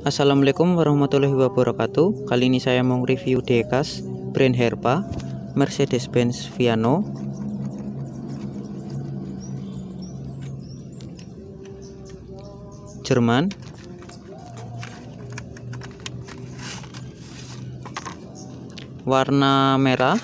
Assalamualaikum warahmatullahi wabarakatuh. Kali ini saya mau review diecast brand Herpa Mercedes-Benz Viano. Jerman. Warna merah.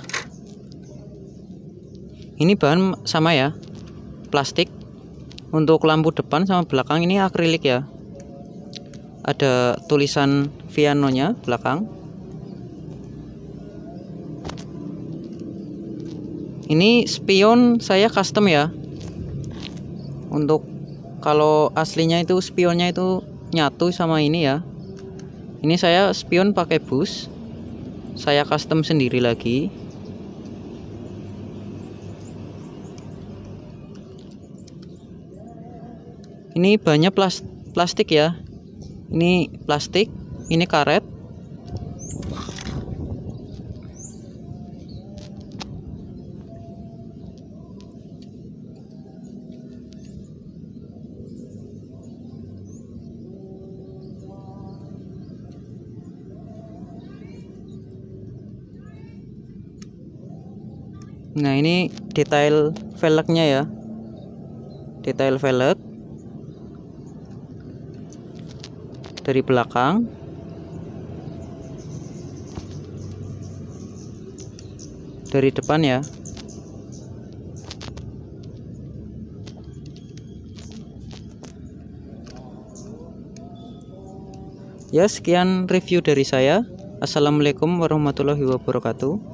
Ini bahan sama ya, plastik. Untuk lampu depan sama belakang ini akrilik ya. Ada tulisan Viano-nya belakang. Ini spion saya custom ya. Untuk kalau aslinya itu spionnya itu nyatu sama ini ya. Ini saya spion pakai bus. Saya custom sendiri lagi. Ini banyak plastik ya. Ini plastik, ini karet. Nah, ini detail velgnya ya. Detail velg dari belakang. Dari depan ya. Ya, sekian review dari saya. Assalamualaikum warahmatullahi wabarakatuh.